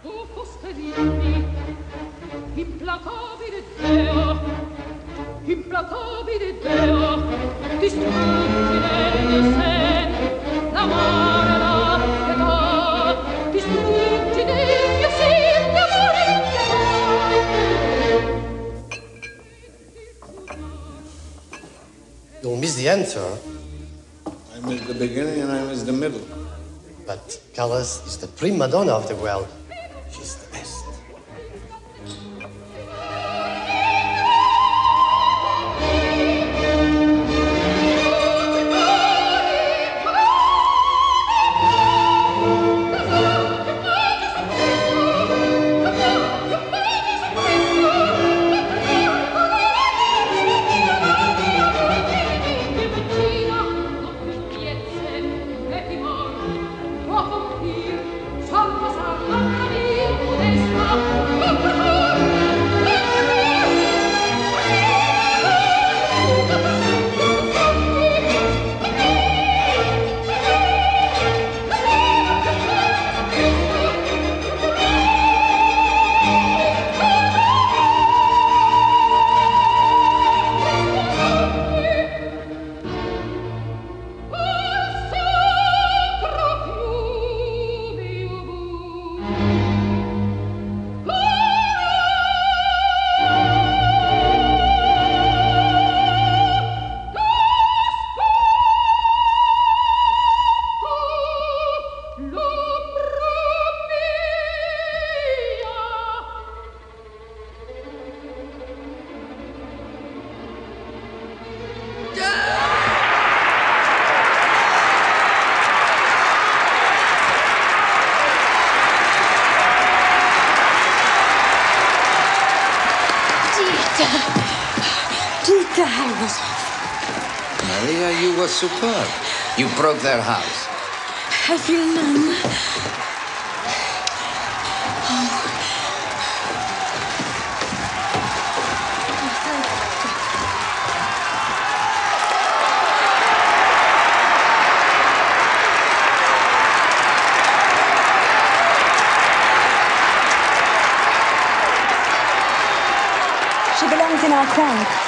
Implacabile Deo, distruggi nel sen, l'amore, la pietà, distruggi nel mio sen, l'amore, la pietà. You'll miss the end, sir. I missed the beginning and I missed the middle. But Callas is the prima donna of the world. She's the best. Dieter, I was off. Maria, you were superb. You broke their house. I feel numb. She belongs in our crowd.